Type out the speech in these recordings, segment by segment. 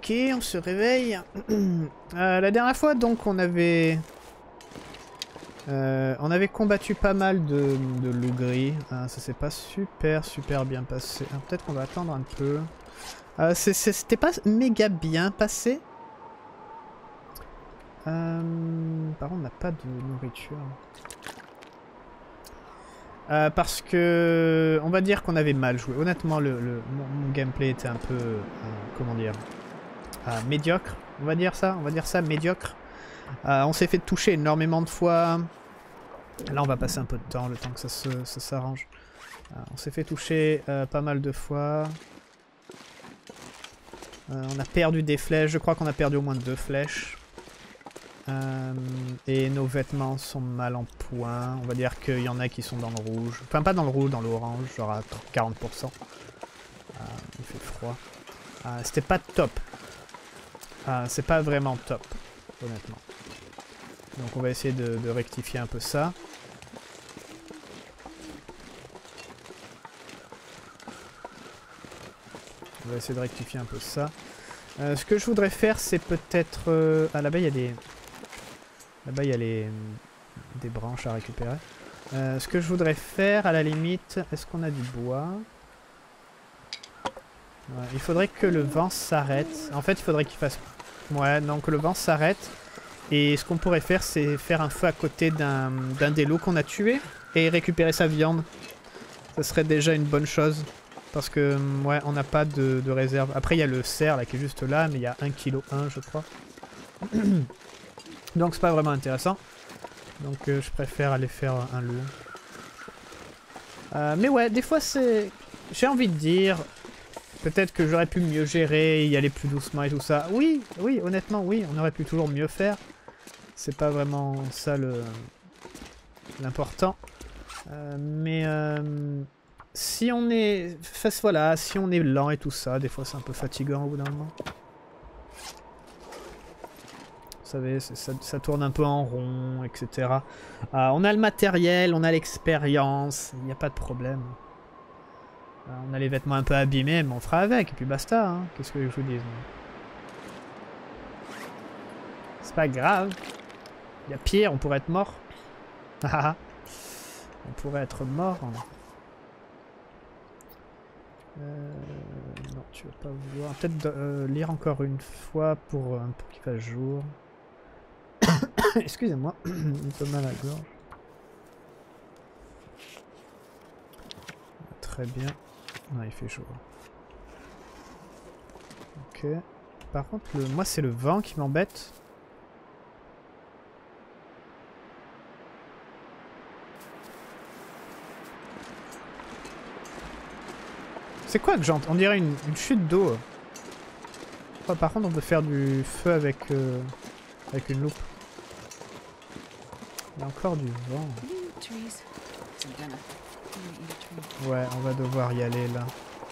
Ok, on se réveille. La dernière fois, donc, on avait combattu pas mal de loups gris. Ça s'est pas super bien passé. Peut-être qu'on va attendre un peu. C'était pas méga bien passé. Par contre, on n'a pas de nourriture. Parce que... On va dire qu'on avait mal joué. Honnêtement, mon gameplay était un peu... comment dire, médiocre. On va dire ça, médiocre. On s'est fait toucher énormément de fois. Là, on va passer un peu de temps, le temps que ça s'arrange. On s'est fait toucher pas mal de fois. On a perdu des flèches. Je crois qu'on a perdu au moins 2 flèches. Et nos vêtements sont mal en point. On va dire qu'il y en a qui sont dans le rouge. Enfin, pas dans le rouge, dans l'orange, genre à 40%. Il fait froid. C'était pas top. C'est pas vraiment top, honnêtement. Donc on va essayer de rectifier un peu ça. On va essayer de rectifier un peu ça. Ce que je voudrais faire, c'est peut-être... Ah, là-bas, il y a des... Là-bas, il y a des branches à récupérer. Ce que je voudrais faire, à la limite... Est-ce qu'on a du bois? Ouais, il faudrait que le vent s'arrête. En fait, il faudrait qu'il fasse... Ouais, non, que le vent s'arrête. Et ce qu'on pourrait faire, c'est faire un feu à côté d'un des loups qu'on a tué et récupérer sa viande. Ça serait déjà une bonne chose. Parce que, ouais, on n'a pas de réserve. Après, il y a le cerf là qui est juste là, mais il y a 1,1 kg, je crois. Donc, c'est pas vraiment intéressant. Donc, je préfère aller faire un loup. Mais ouais, des fois, c'est... J'ai envie de dire... Peut-être que j'aurais pu mieux gérer, y aller plus doucement et tout ça. Oui, oui, honnêtement, oui, on aurait pu toujours mieux faire. C'est pas vraiment ça l'important. Mais si on est... Voilà, si on est lent et tout ça, des fois c'est un peu fatigant au bout d'un moment. Vous savez, ça tourne un peu en rond, etc. On a le matériel, on a l'expérience, il n'y a pas de problème. On a les vêtements un peu abîmés, mais on fera avec, et puis basta, hein. Qu'est-ce que je vous dis? C'est pas grave. Il y a pire, on pourrait être mort. On pourrait être mort. Non, tu vas pas vouloir. Peut-être lire encore une fois pour qu'il fasse jour. Excusez-moi, un peu mal à la gorge. Très bien. Non, il fait chaud. Ok. Par contre, moi, c'est le vent qui m'embête. C'est quoi que j'entends? On dirait une chute d'eau. Oh, par contre, on peut faire du feu avec une loupe. Il y a encore du vent. Ouais, on va devoir y aller là.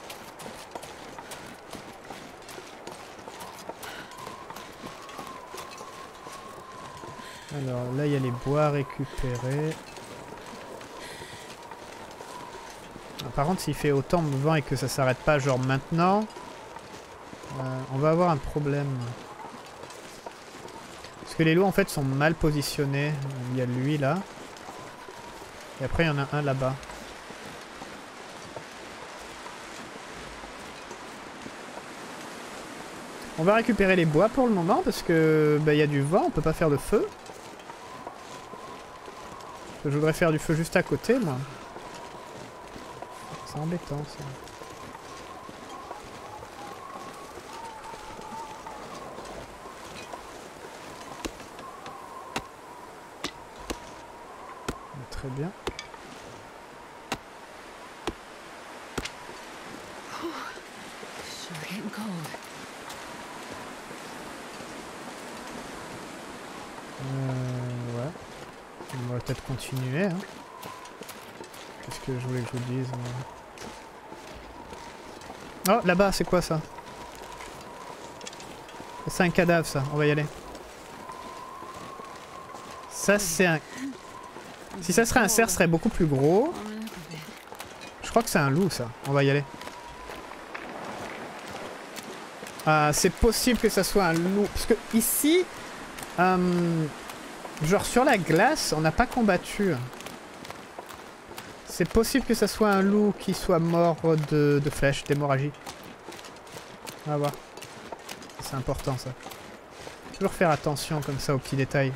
Alors là, il y a les bois à récupérer. Par contre, s'il fait autant de vent et que ça s'arrête pas genre maintenant, on va avoir un problème. Parce que les loups en fait sont mal positionnés. Il y a lui là. Et après il y en a un là-bas. On va récupérer les bois pour le moment parce que bah, y a du vent, on peut pas faire de feu. Je voudrais faire du feu juste à côté moi. C'est embêtant ça. Très bien. Ouais. On va peut-être continuer. Hein. Qu'est-ce que je voulais que je vous dise? Oh, là-bas, c'est quoi ça? C'est un cadavre, ça. On va y aller. Ça, c'est un... Si ça serait un cerf, ce serait beaucoup plus gros. Je crois que c'est un loup, ça. On va y aller. C'est possible que ça soit un loup. Parce que ici, genre sur la glace, on n'a pas combattu. C'est possible que ça soit un loup qui soit mort de flèches, d'hémorragie. On va voir. C'est important ça. Toujours faire attention comme ça aux petits détails.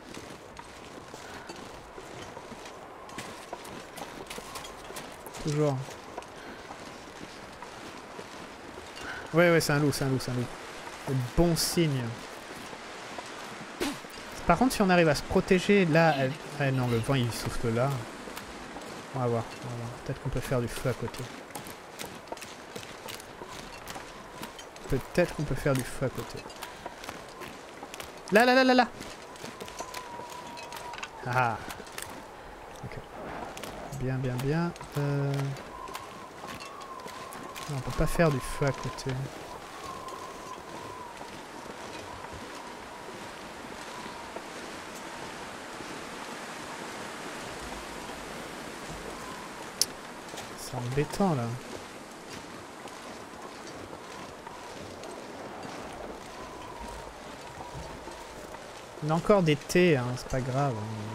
Toujours. Ouais, c'est un loup, c'est un loup, c'est un loup. C'est bon signe. Par contre, si on arrive à se protéger, là... Ah non, le vent, il souffle là. On va voir. Peut-être qu'on peut faire du feu à côté. Peut-être qu'on peut faire du feu à côté. Là. Ah. Ok. Bien. Non, on peut pas faire du feu à côté. C'est embêtant là. On a encore des thés, hein, c'est pas grave.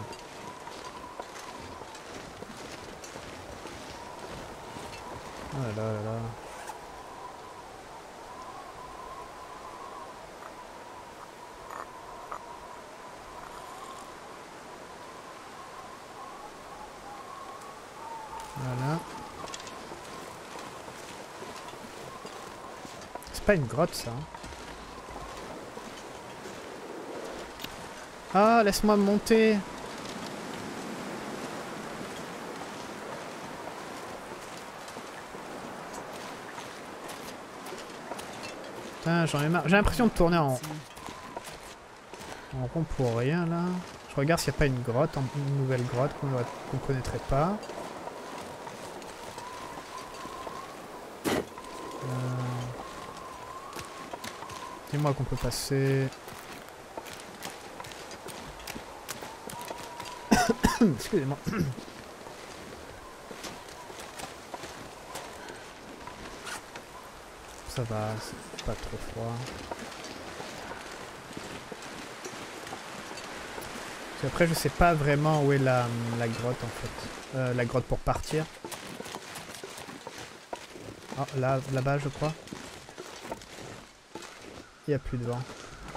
Oh là là. Voilà. C'est pas une grotte ça. Ah, laisse-moi monter. Putain, j'en ai marre. J'ai l'impression de tourner en rond pour rien là. Je regarde s'il n'y a pas une grotte, une nouvelle grotte qu'on connaîtrait pas. Dis-moi qu'on peut passer. Excusez-moi. Ça va, c'est pas trop froid. Après, je sais pas vraiment où est la grotte en fait. La grotte pour partir. Oh, là-bas, je crois. Il n'y a plus de vent.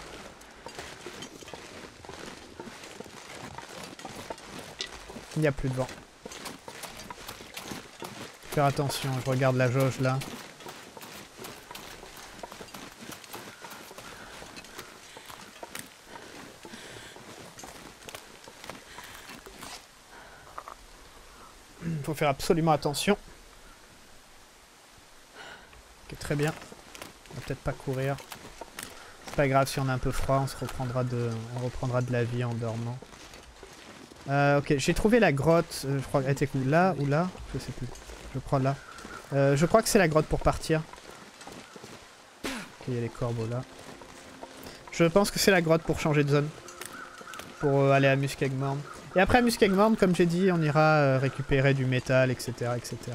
Il n'y a plus de vent. Faire attention, je regarde la jauge là. Il faut faire absolument attention. Ok, très bien. On va peut-être pas courir. C'est pas grave si on a un peu froid, on reprendra de la vie en dormant. Ok, j'ai trouvé la grotte. Je crois qu'elle était là ou là, je sais plus. Je crois là. Je crois que c'est la grotte pour partir. Ok, il y a les corbeaux là. Je pense que c'est la grotte pour changer de zone. Pour aller à Muskegmorn. Et après à Muskegmorn, comme j'ai dit, on ira récupérer du métal, etc.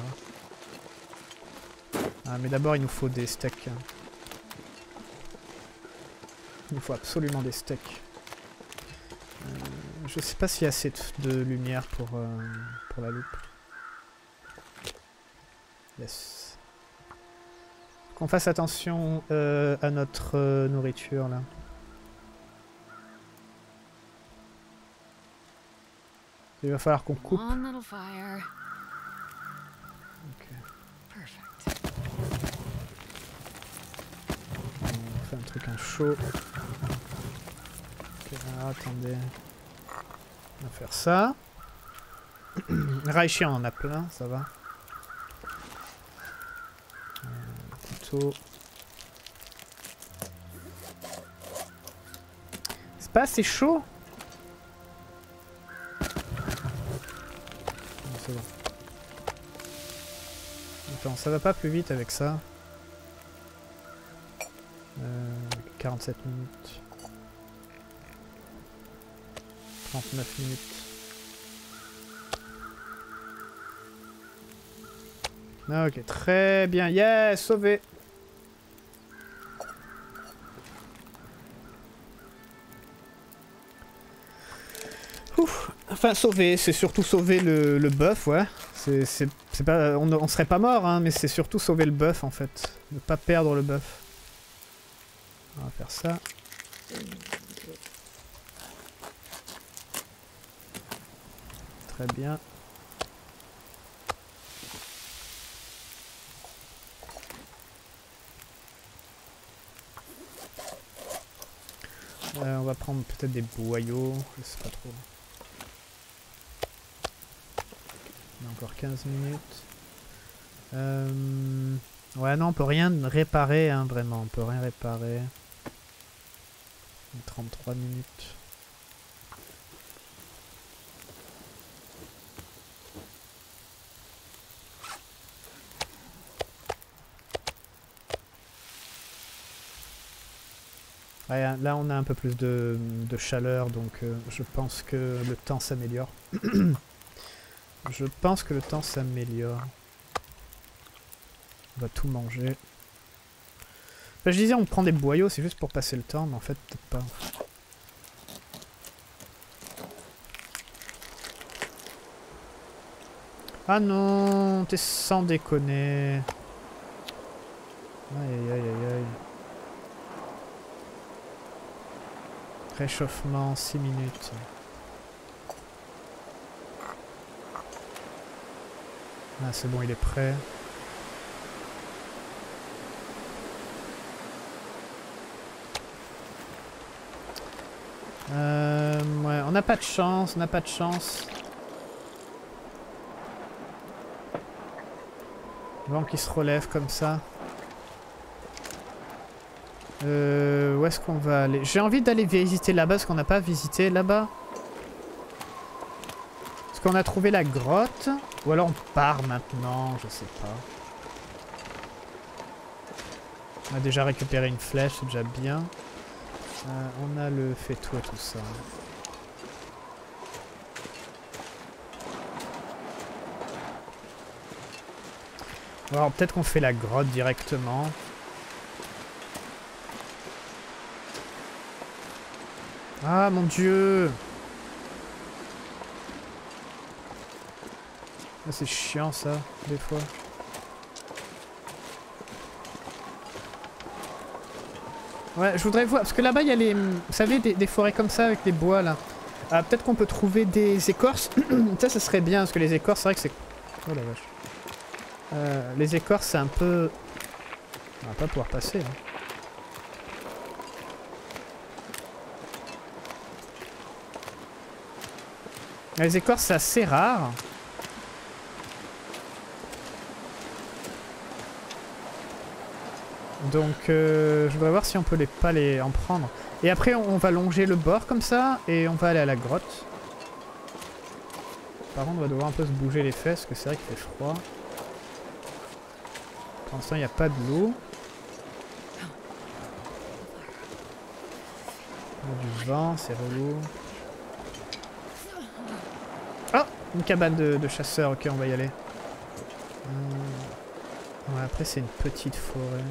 Ah, mais d'abord, il nous faut des steaks. Il nous faut absolument des steaks. Je sais pas s'il y a assez de lumière pour la loupe. Yes. Qu'on fasse attention à notre nourriture là. Il va falloir qu'on coupe. Ok. On fait un truc en chaud. Ok, alors, attendez. On va faire ça. Raichi, on en a plein, ça va. Couteau. C'est pas assez chaud? C'est bon. Attends, ça va pas plus vite avec ça. 47 minutes. 39 minutes. Ok, très bien. Yes, sauvé. Ouf. Enfin, sauver, c'est surtout sauver le buff, ouais. C'est pas, on serait pas mort, hein, mais c'est surtout sauver le buff, en fait. Ne pas perdre le buff. On va faire ça. Très bien. On va prendre peut-être des boyaux, je sais pas trop. On a encore 15 minutes. Ouais, non, on peut rien réparer, hein, vraiment. On peut rien réparer. 33 minutes. Ouais, là, on a un peu plus de chaleur, donc je pense que le temps s'améliore. Je pense que le temps s'améliore. On va tout manger. Enfin, je disais, on prend des boyaux, c'est juste pour passer le temps, mais en fait, peut-être pas. Ah non, t'es sans déconner. Aïe aïe aïe aïe aïe. Réchauffement, 6 minutes. Ah, c'est bon, il est prêt. Ouais, on n'a pas de chance, on n'a pas de chance. Vent qui se relève comme ça. Où est-ce qu'on va aller? J'ai envie d'aller visiter là-bas, parce qu'on n'a pas visité là-bas. Est-ce qu'on a trouvé la grotte? Ou alors on part maintenant, je sais pas. On a déjà récupéré une flèche, c'est déjà bien. On a le faitout et tout ça. Alors peut-être qu'on fait la grotte directement. Ah mon dieu! Ah, c'est chiant ça, des fois. Ouais, je voudrais voir, parce que là-bas il y a les... Vous savez, des forêts comme ça avec des bois là. Ah, peut-être qu'on peut trouver des écorces. Ça serait bien, parce que les écorces, c'est vrai que c'est... Oh la vache. Les écorces, c'est un peu... On va pas pouvoir passer, hein. Les écorces, c'est assez rare. Donc, je voudrais voir si on peut pas les en prendre. Et après, on va longer le bord comme ça, et on va aller à la grotte. Par contre, on va devoir un peu se bouger les fesses, parce que c'est vrai qu'il fait froid. Pour l'instant, il n'y a pas de l'eau. Il y a du vent, c'est relou. Oh! Une cabane de chasseurs, ok, on va y aller. Ouais, après, c'est une petite forêt.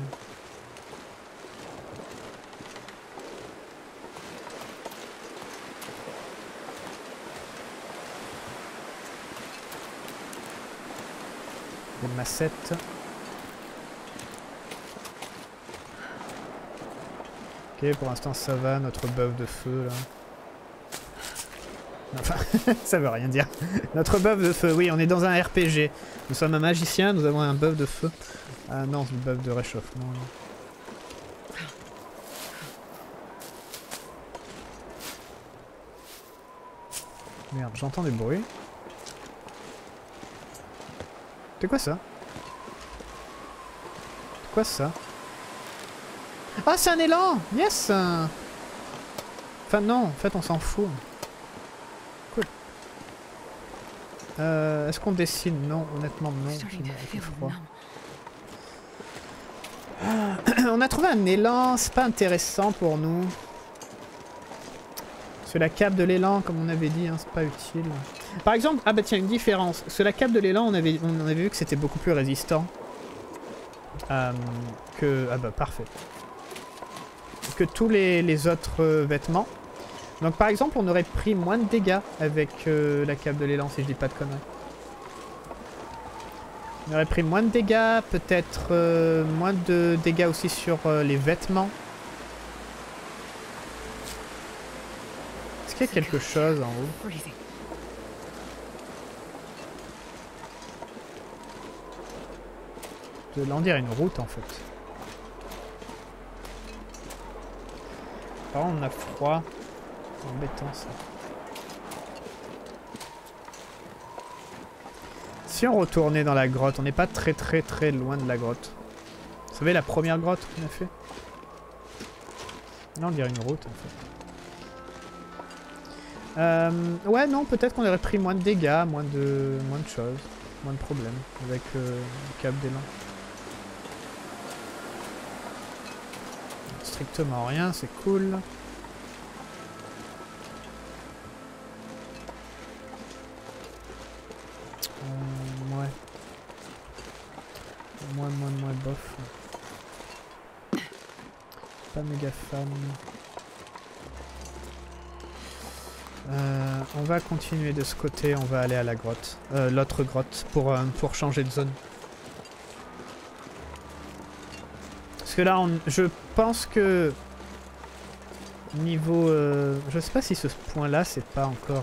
Des massettes. Ok, pour l'instant ça va, notre buff de feu là. Enfin, ça veut rien dire. Notre buff de feu, oui, on est dans un RPG. Nous sommes un magicien, nous avons un buff de feu. Ah non, c'est le buff de réchauffement. Là. Merde, j'entends des bruits. C'est quoi ça? C'est quoi ça? Ah, c'est un élan! Yes! Enfin non, en fait on s'en fout. Cool. Est-ce qu'on dessine? Non, honnêtement non. J'ai froid. On a trouvé un élan, c'est pas intéressant pour nous. C'est la cape de l'élan, comme on avait dit, hein, c'est pas utile. Par exemple, ah bah tiens, une différence. Sur la cape de l'élan, on avait vu que c'était beaucoup plus résistant. Que... Ah bah parfait. Que tous les autres vêtements. Donc par exemple, on aurait pris moins de dégâts avec la cape de l'élan, si je dis pas de conneries. On aurait pris moins de dégâts, peut-être moins de dégâts aussi sur les vêtements. Est-ce qu'il y a quelque chose en haut? Là, on dirait une route en fait. Par contre, on a froid. C'est embêtant ça. Si on retournait dans la grotte, on n'est pas très loin de la grotte. Vous savez la première grotte qu'on a fait? Là on dirait une route en fait. Ouais non, peut-être qu'on aurait pris moins de dégâts, moins de choses, moins de problèmes avec le cap d'élan. Strictement rien, c'est cool. Moins bof. Pas méga fan. On va continuer de ce côté, on va aller à la grotte. L'autre grotte pour changer de zone. Parce que là, je pense que niveau... je sais pas si ce point-là, c'est pas encore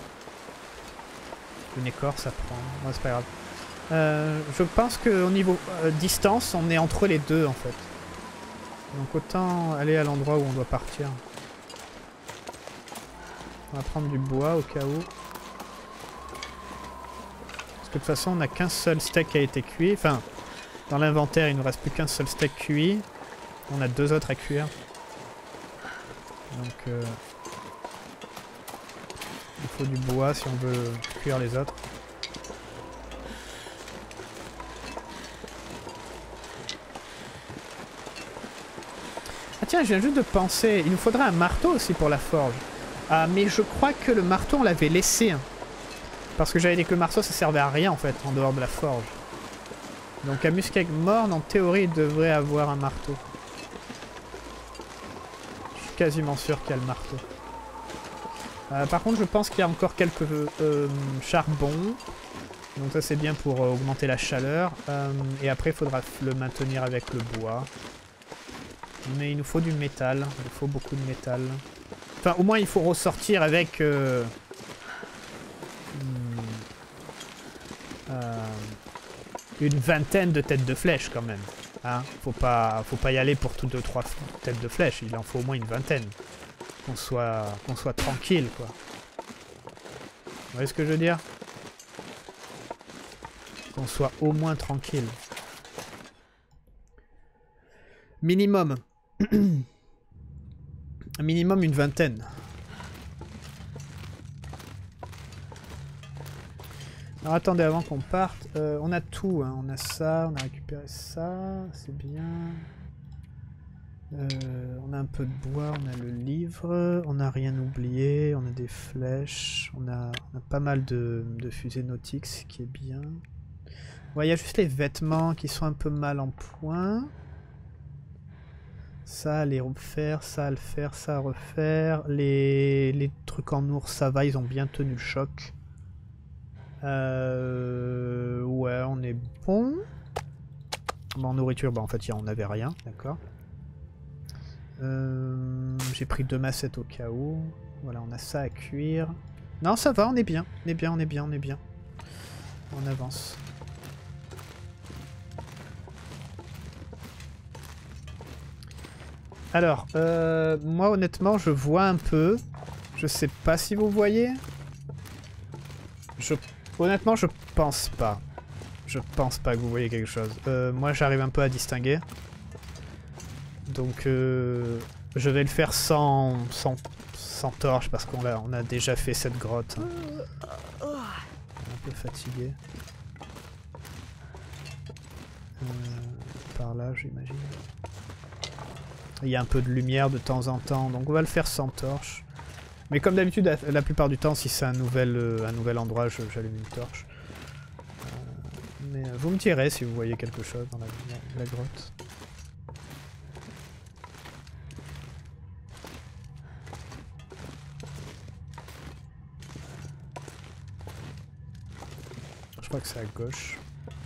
une écorce à prendre. Ouais, c'est pas grave. Je pense qu'au niveau distance, on est entre les deux en fait. Donc autant aller à l'endroit où on doit partir. On va prendre du bois au cas où. Parce que de toute façon, on n'a qu'un seul steak qui a été cuit. Enfin, dans l'inventaire, il ne nous reste plus qu'un seul steak cuit. On a 2 autres à cuire. Donc il faut du bois si on veut cuire les autres. Ah tiens, je viens juste de penser, il nous faudrait un marteau aussi pour la forge. Ah mais je crois que le marteau on l'avait laissé. Hein. Parce que j'avais dit que le marteau ça servait à rien en fait, en dehors de la forge. Donc à Muskeg Morn, en théorie, il devrait avoir un marteau. Je suis quasiment sûr qu'il y a le marteau. Par contre je pense qu'il y a encore quelques charbons. Donc ça c'est bien pour augmenter la chaleur. Et après il faudra le maintenir avec le bois. Mais il nous faut du métal, il faut beaucoup de métal. Enfin, au moins il faut ressortir avec une vingtaine de têtes de flèches quand même. Hein, faut pas y aller pour toutes 2-3 têtes de flèches, il en faut au moins une vingtaine. Qu'on soit tranquille, quoi. Vous voyez ce que je veux dire? Qu'on soit au moins tranquille. Minimum. Minimum une vingtaine. Alors attendez, avant qu'on parte, on a tout, hein. On a ça, on a récupéré ça, c'est bien. On a un peu de bois, on a le livre, on n'a rien oublié, on a des flèches, on a pas mal de fusées nautiques, ce qui est bien. Ouais, il y a juste les vêtements qui sont un peu mal en point. Ça, à les refaire, ça à le faire, ça à refaire. Les trucs en ours, ça va, ils ont bien tenu le choc. Ouais, on est bon. Bon, en nourriture, bah en fait, on n'avait rien, d'accord. J'ai pris 2 massettes au cas où. Voilà, on a ça à cuire. Non, ça va, on est bien. On est bien, on est bien, on est bien. On avance. Alors, moi honnêtement, je vois un peu. Je sais pas si vous voyez. Honnêtement, je pense pas. Je pense pas que vous voyez quelque chose. Moi, j'arrive un peu à distinguer. Donc, je vais le faire sans torche parce qu'on a déjà fait cette grotte. Hein. Un peu fatigué. Par là, j'imagine. Il y a un peu de lumière de temps en temps, donc on va le faire sans torche. Mais comme d'habitude, la plupart du temps, si c'est un nouvel endroit, j'allume une torche. Mais vous me direz si vous voyez quelque chose dans la grotte. Je crois que c'est à gauche.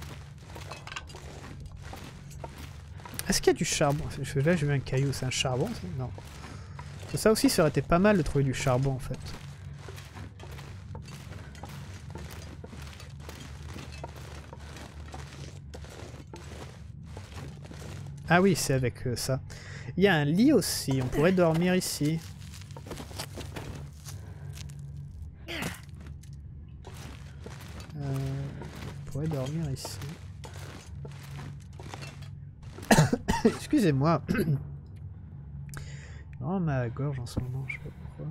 Est-ce qu'il y a du charbon? Là j'ai vu un caillou, c'est un charbon ça? Non. Ça aussi ça aurait été pas mal de trouver du charbon en fait. Ah oui, c'est avec ça. Il y a un lit aussi, on pourrait dormir ici. On pourrait dormir ici. Excusez-moi. Non, ma gorge en ce moment, je sais pas pourquoi.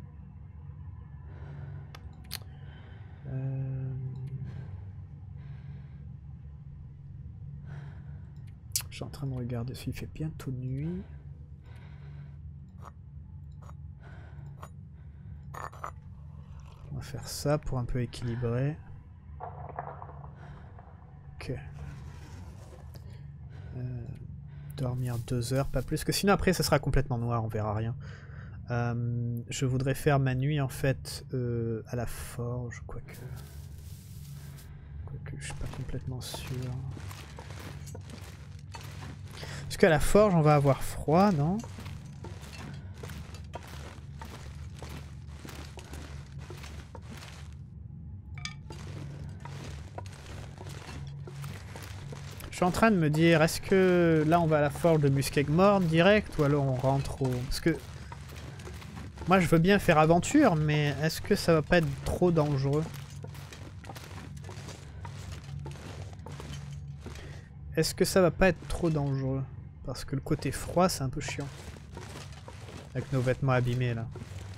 Je suis en train de regarder s'il fait bientôt nuit. On va faire ça pour un peu équilibrer. Ok. Dormir 2 heures, pas plus, que sinon après ça sera complètement noir, on verra rien. Je voudrais faire ma nuit en fait à la forge, quoique je suis pas complètement sûr. Parce qu'à la forge on va avoir froid, non? Je suis en train de me dire, est-ce que là on va à la forge de Muskegmorn direct ou alors on rentre au... Parce que moi je veux bien faire aventure, mais est-ce que ça va pas être trop dangereux? Est-ce que ça va pas être trop dangereux? Parce que le côté froid c'est un peu chiant. Avec nos vêtements abîmés là.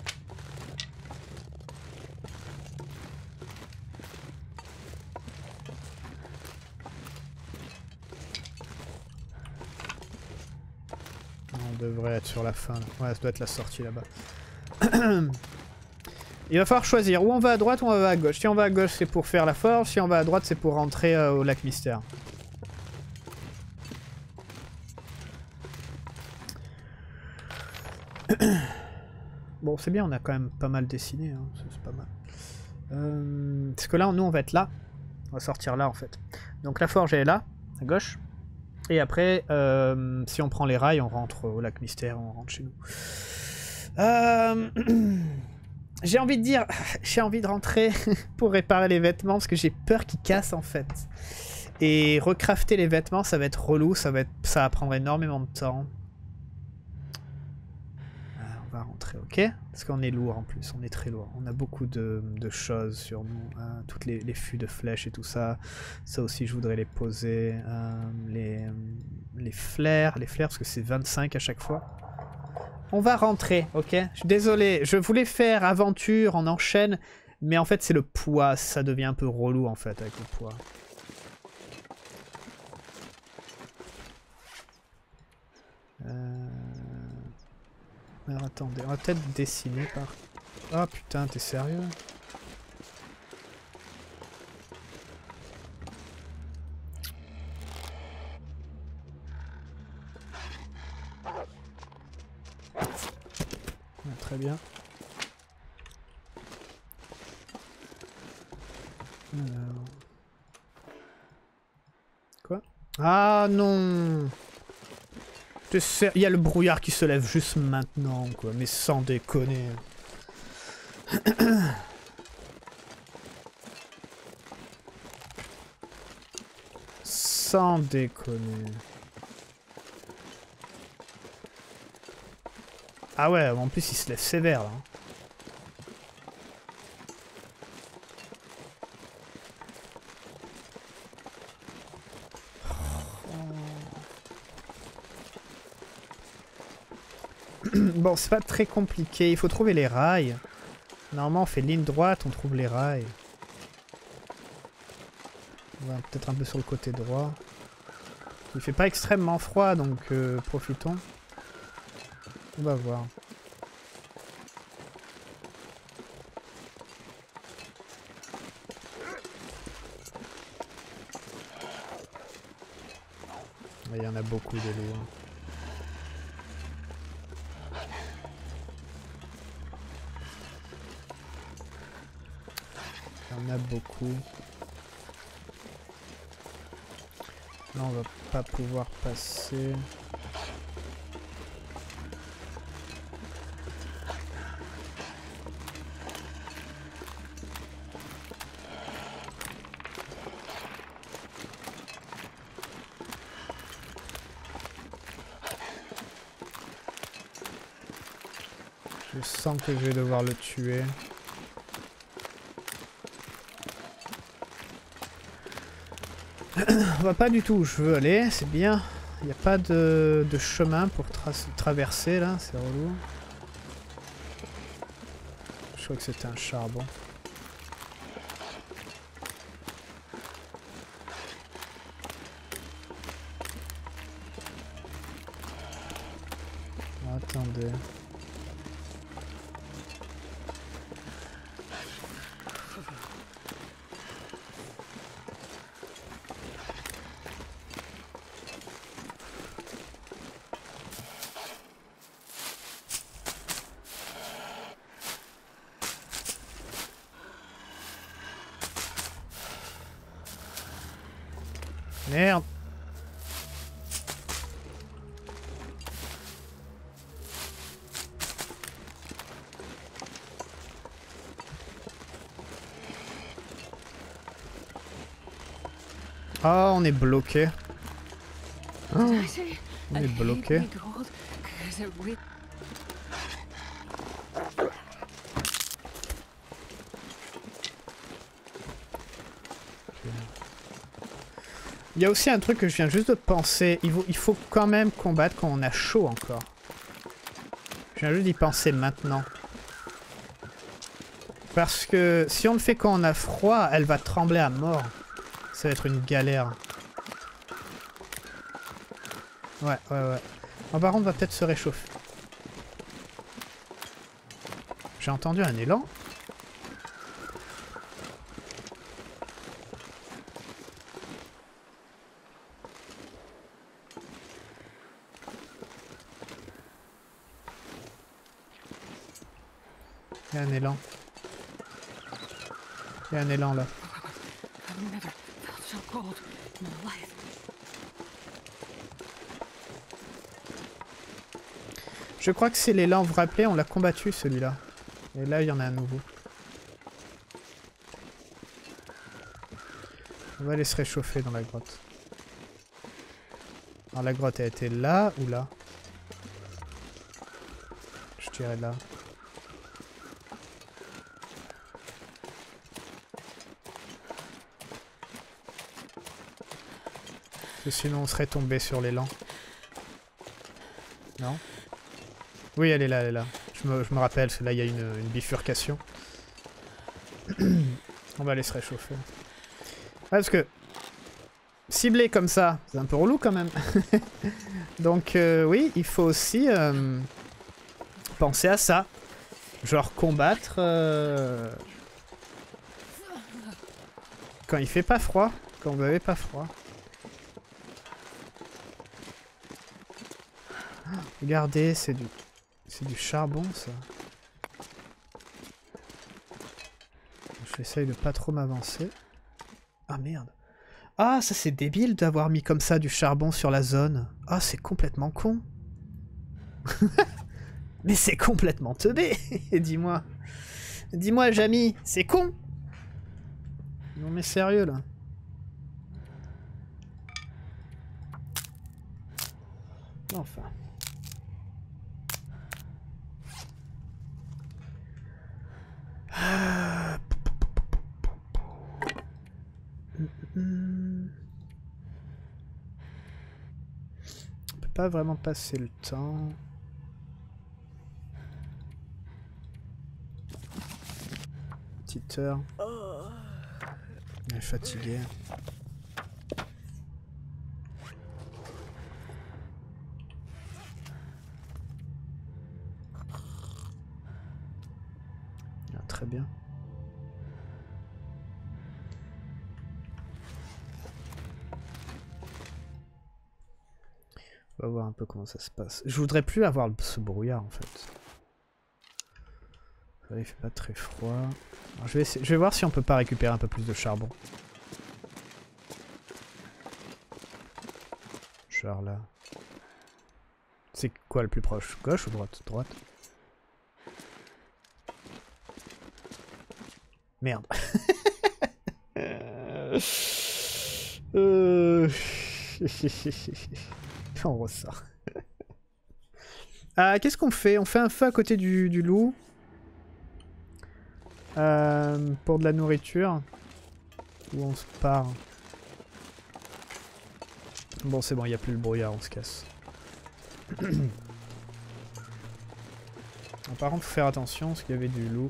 On devrait être sur la fin là. Ouais, ça doit être la sortie là-bas. Il va falloir choisir, ou on va à droite ou on va à gauche. Si on va à gauche c'est pour faire la forge, si on va à droite c'est pour rentrer au lac Mystère. Bon c'est bien, on a quand même pas mal dessiné, hein. C'est pas mal. Parce que là nous on va être là, on va sortir là en fait. Donc la forge elle est là, à gauche. Et après, si on prend les rails, on rentre au lac Mystère, on rentre chez nous. J'ai envie de dire, j'ai envie de rentrer pour réparer les vêtements parce que j'ai peur qu'ils cassent en fait. Et recrafter les vêtements, ça va être relou, ça va prendre énormément de temps. On va rentrer, ok? Parce qu'on est lourd en plus, on est très lourd. On a beaucoup de choses sur nous, toutes les fûts de flèches et tout ça. Ça aussi, je voudrais les poser. Les flares, parce que c'est 25 à chaque fois. On va rentrer, ok? Je suis désolé, je voulais faire aventure, on enchaîne, mais en fait c'est le poids, ça devient un peu relou en fait avec le poids. Alors attendez, on va peut-être dessiner par... Oh putain, t'es sérieux? Très bien. Alors... Quoi? Ah non! Il y a le brouillard qui se lève juste maintenant, quoi. Mais sans déconner. Sans déconner. Ah ouais, en plus il se lève sévère là. Bon, c'est pas très compliqué, il faut trouver les rails. Normalement on fait ligne droite, on trouve les rails. On va peut-être un peu sur le côté droit. Il fait pas extrêmement froid, donc profitons. On va voir. Il y en a beaucoup de loups. Il y en a beaucoup. Là on va pas pouvoir passer. Je sens que je vais devoir le tuer. On va pas du tout où je veux aller, c'est bien. Il n'y a pas de chemin pour traverser là, c'est relou. Je crois que c'était un charbon. Attendez. Merde. Ah, on est bloqué. Oh, on est bloqué. Il y a aussi un truc que je viens juste de penser. Il faut quand même combattre quand on a chaud encore. Je viens juste d'y penser maintenant. Parce que si on le fait quand on a froid, elle va trembler à mort. Ça va être une galère. Ouais. Bon, par contre, on va peut-être se réchauffer. J'ai entendu un élan. Il y a un élan. Il y a un élan là. Je crois que c'est l'élan, vous vous rappelez, on l'a combattu celui-là. Et là, il y en a un nouveau. On va aller se réchauffer dans la grotte. Alors la grotte, elle était là ou là? Je dirais là. Parce que sinon on serait tombé sur l'élan. Non? Oui, elle est là, elle est là. Je me rappelle, là il y a une bifurcation. On va aller se réchauffer. Ouais, parce que cibler comme ça, c'est un peu relou quand même. Donc oui, il faut aussi penser à ça. Genre combattre quand il fait pas froid, quand vous avez pas froid. Regardez, c'est du charbon ça. J'essaye de pas trop m'avancer. Ah merde. Ah, ça c'est débile d'avoir mis comme ça du charbon sur la zone. Ah, c'est complètement con. Mais c'est complètement teubé. Dis-moi. Dis-moi, Jamy, c'est con. Non mais sérieux là. Enfin. On peut pas vraiment passer le temps. Petite heure. On est fatigué. Ah, très bien. On va voir un peu comment ça se passe. Je voudrais plus avoir ce brouillard en fait. Là, il fait pas très froid. Alors, je vais voir si on peut pas récupérer un peu plus de charbon. Genre là. C'est quoi le plus proche? Gauche ou droite? Droite. Merde. On ressort. Qu'est-ce qu'on fait? On fait un feu à côté du loup. Pour de la nourriture. Ou on se part. Bon, c'est bon, il n'y a plus le brouillard, on se casse. Par contre, faut faire attention parce qu'il y avait du loup.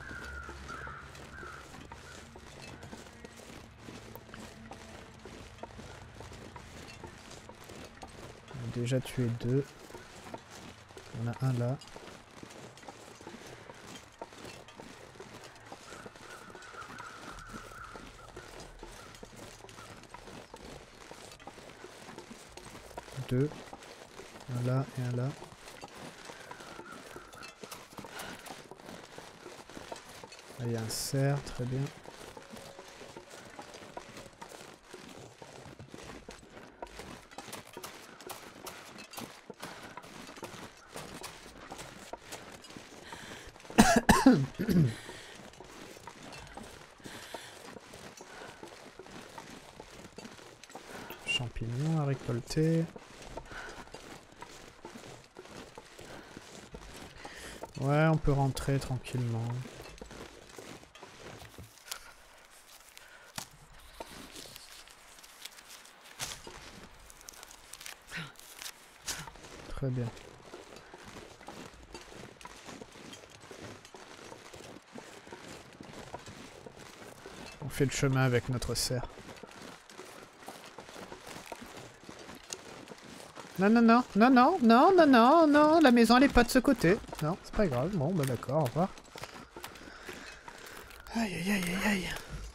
On a déjà tué 2. On a un là. Deux. Un là et un là. Là, il y a un cerf, très bien. Champignons à récolter. Ouais, on peut rentrer tranquillement. Très bien. On fait le chemin avec notre cerf. Non, non, non, non, non, non, non, non, non, la maison elle est pas de ce côté. Non, c'est pas grave. Bon, bah d'accord, au revoir. Aïe, aïe, aïe, aïe, aïe.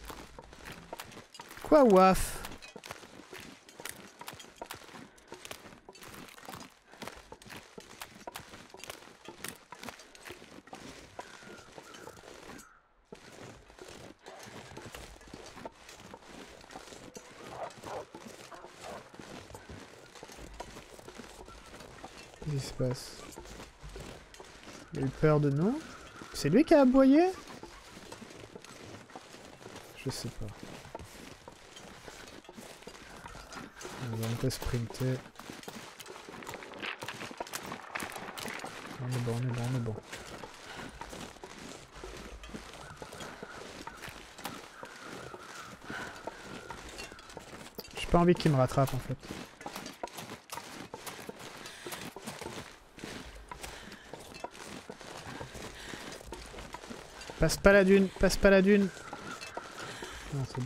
Quoi, waf? Qu'est-ce qui se passe? Il a eu peur de nous? C'est lui qui a aboyé? Je sais pas. On peut sprinter. On est bon, on est bon, on est bon. J'ai pas envie qu'il me rattrape en fait. Passe pas la dune, passe pas la dune. Non, c'est bon.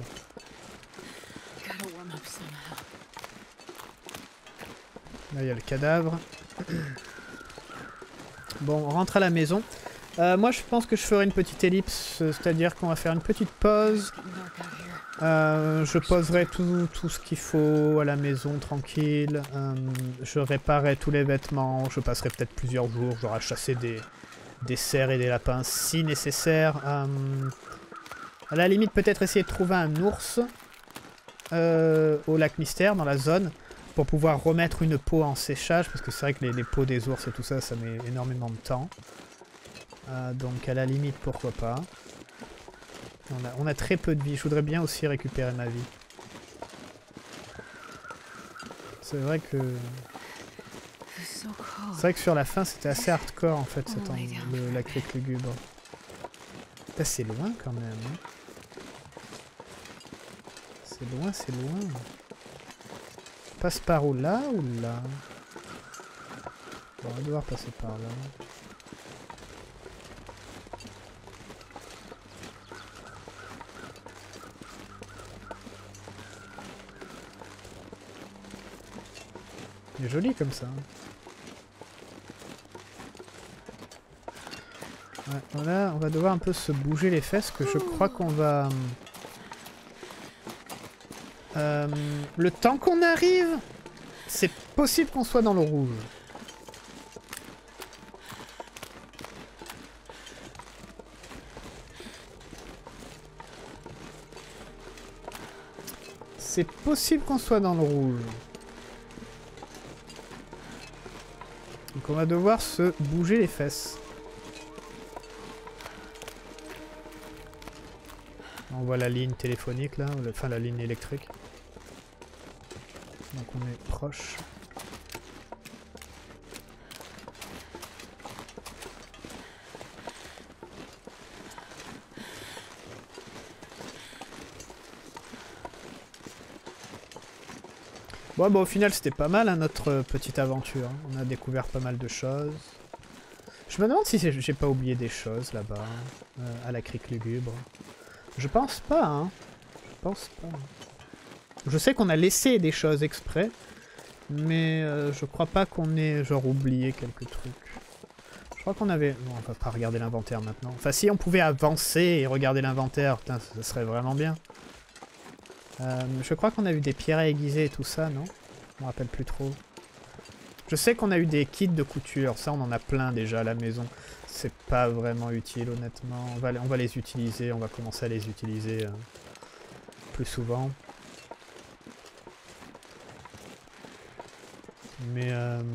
Là, il y a le cadavre. Bon, on rentre à la maison. Moi, je pense que je ferai une petite ellipse, c'est-à-dire qu'on va faire une petite pause. Je poserai tout ce qu'il faut à la maison, tranquille. Je réparerai tous les vêtements. Je passerai peut-être plusieurs jours. J'aurai chassé des cerfs et des lapins si nécessaire. À la limite, peut-être essayer de trouver un ours au lac Mystère, dans la zone, pour pouvoir remettre une peau en séchage, parce que c'est vrai que les peaux des ours et tout ça, ça met énormément de temps. Donc à la limite, pourquoi pas. On a très peu de vie. Je voudrais bien aussi récupérer ma vie. C'est vrai que... C'est vrai que sur la fin, c'était assez hardcore, en fait, la crique lugubre. Là, c'est loin, quand même. Hein. C'est loin, c'est loin. On passe par où? Là ou là? On va devoir passer par là. Il est joli comme ça. Ouais, voilà, on va devoir un peu se bouger les fesses, que je crois qu'on va... le temps qu'on arrive, c'est possible qu'on soit dans le rouge. C'est possible qu'on soit dans le rouge. Donc on va devoir se bouger les fesses. On voit la ligne téléphonique là, enfin la ligne électrique. Donc on est proche. Bon, bah au final c'était pas mal hein, notre petite aventure. On a découvert pas mal de choses. Je me demande si j'ai pas oublié des choses là-bas, à la crique lugubre. Je pense pas, hein. Je pense pas. Je sais qu'on a laissé des choses exprès, mais je crois pas qu'on ait genre oublié quelques trucs. Je crois qu'on avait... Bon, on va pas regarder l'inventaire maintenant. Enfin si on pouvait avancer et regarder l'inventaire, putain, ça serait vraiment bien. Je crois qu'on a eu des pierres aiguisées et tout ça, non? Je me rappelle plus trop. Je sais qu'on a eu des kits de couture, ça on en a plein déjà à la maison. C'est pas vraiment utile honnêtement. On va les utiliser, on va commencer à les utiliser plus souvent. Mais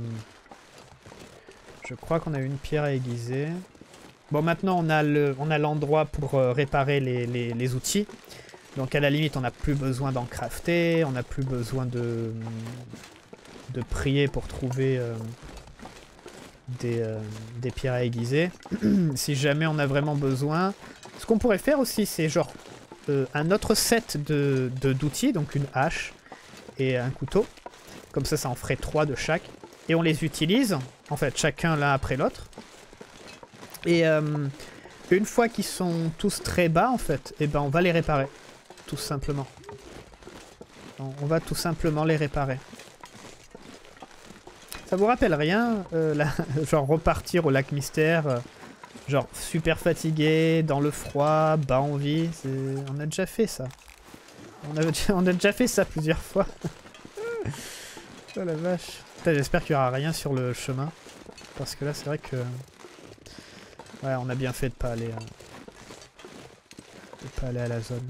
je crois qu'on a eu une pierre aiguisée. Bon maintenant on a l'endroit pour réparer les outils. Donc à la limite on n'a plus besoin d'en crafter, on n'a plus besoin de prier pour trouver des pierres aiguisées. Si jamais on a vraiment besoin. Ce qu'on pourrait faire aussi c'est genre un autre set d'outils, donc une hache et un couteau. Comme ça en ferait 3 de chaque. Et on les utilise, en fait chacun l'un après l'autre. Et une fois qu'ils sont tous très bas en fait, et ben on va les réparer. Tout simplement. On va tout simplement les réparer. Ça vous rappelle rien genre repartir au lac mystère, genre super fatigué, dans le froid, bas en vie. On a déjà fait ça. On a déjà fait ça plusieurs fois. Oh la vache. J'espère qu'il n'y aura rien sur le chemin. Parce que là c'est vrai que... Ouais, on a bien fait de pas aller à la zone.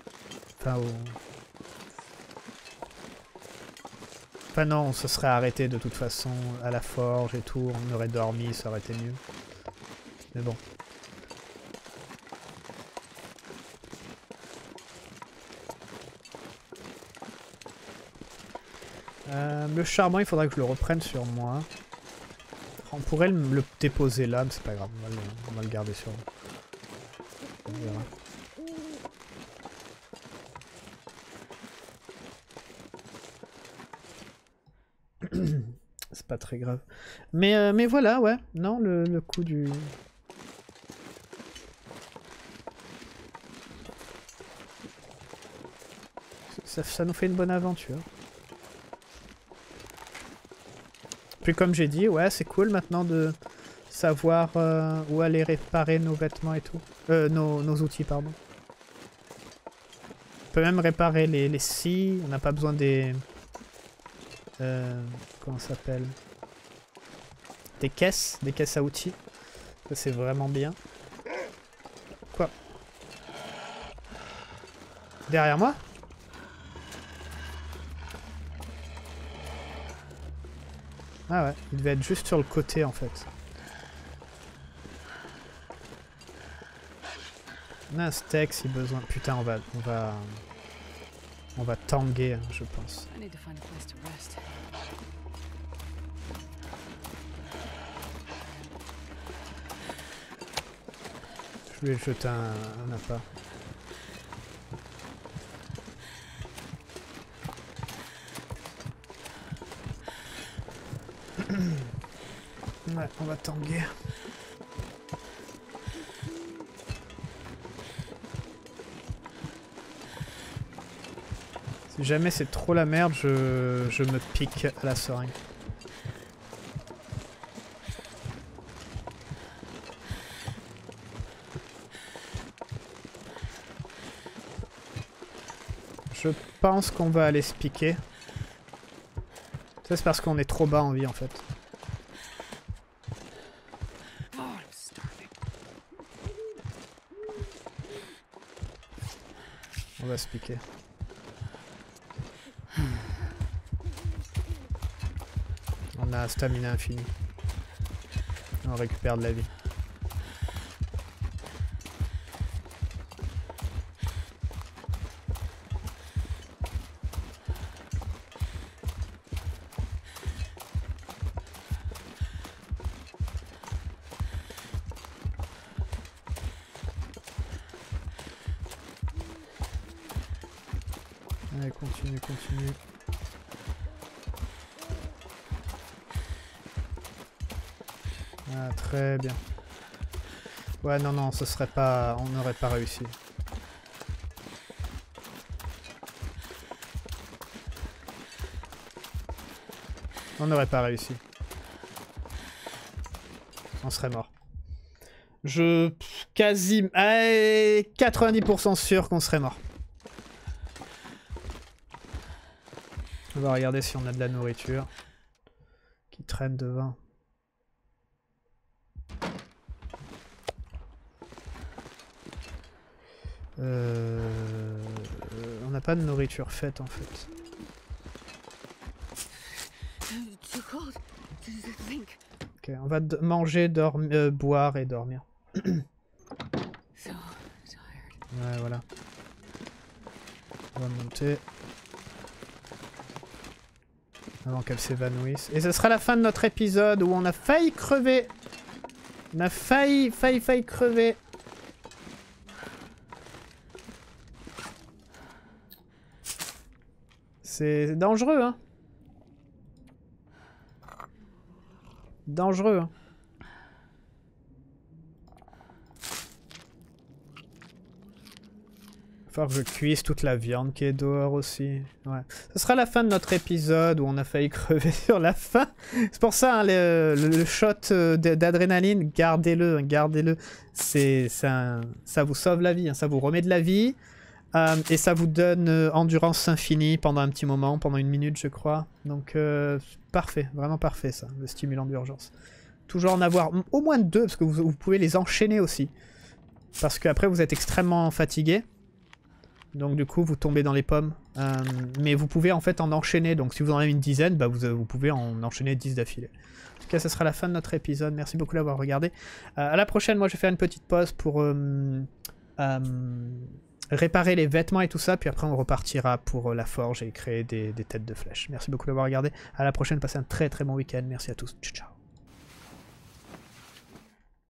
Enfin non, on se serait arrêté de toute façon à la forge et tout, on aurait dormi, ça aurait été mieux. Mais bon. Le charbon, il faudra que je le reprenne sur moi. On pourrait le déposer là, mais c'est pas grave, on va le garder sur nous. On verra. C'est pas très grave. Mais voilà, ouais. Non, le coup du... Ça nous fait une bonne aventure. Puis comme j'ai dit, ouais, c'est cool maintenant de savoir où aller réparer nos vêtements et tout. Nos outils, pardon. On peut même réparer les scies. On n'a pas besoin des... comment ça s'appelle? Des caisses à outils. Ça c'est vraiment bien. Quoi? Derrière moi? Ah ouais, il devait être juste sur le côté en fait. On a un steak si besoin. Putain, on va tanguer, je pense. Je vais jeter un appât. Ouais, on va tanguer. Si jamais c'est trop la merde, je me pique à la seringue. Je pense qu'on va aller se piquer. Ça c'est parce qu'on est trop bas en vie en fait. On va se piquer. On a stamina infini. On récupère de la vie. Allez, continue, continue. Ah, très bien. Ouais, non, non, ce serait pas... On n'aurait pas réussi. On n'aurait pas réussi. On serait mort. Quasi... Allez, 90% sûr qu'on serait mort. On va regarder si on a de la nourriture qui traîne devant. On n'a pas de nourriture faite en fait. Ok, on va manger, boire et dormir. Ouais, voilà. On va monter. Avant qu'elle s'évanouisse. Et ce sera la fin de notre épisode où on a failli crever. On a failli crever. C'est dangereux, hein. Dangereux, hein. Il va falloir que je cuise toute la viande qui est dehors aussi. Ouais. Ce sera la fin de notre épisode où on a failli crever sur la fin. C'est pour ça, hein, le shot d'adrénaline, gardez-le, gardez-le. Ça vous sauve la vie, hein, ça vous remet de la vie. Et ça vous donne endurance infinie pendant un petit moment, pendant 1 minute je crois. Donc parfait, vraiment parfait ça, le stimulant d'urgence. Toujours en avoir au moins 2 parce que vous pouvez les enchaîner aussi. Parce qu'après vous êtes extrêmement fatigué. Donc du coup vous tombez dans les pommes. Mais vous pouvez en fait en enchaîner. Donc si vous en avez une dizaine, bah, vous pouvez en enchaîner 10 d'affilée. En tout cas, ça sera la fin de notre épisode. Merci beaucoup d'avoir regardé. À la prochaine, moi je vais faire une petite pause pour réparer les vêtements et tout ça. Puis après on repartira pour la forge et créer des têtes de flèches. Merci beaucoup d'avoir regardé. À la prochaine, passez un très très bon week-end. Merci à tous. Ciao ciao.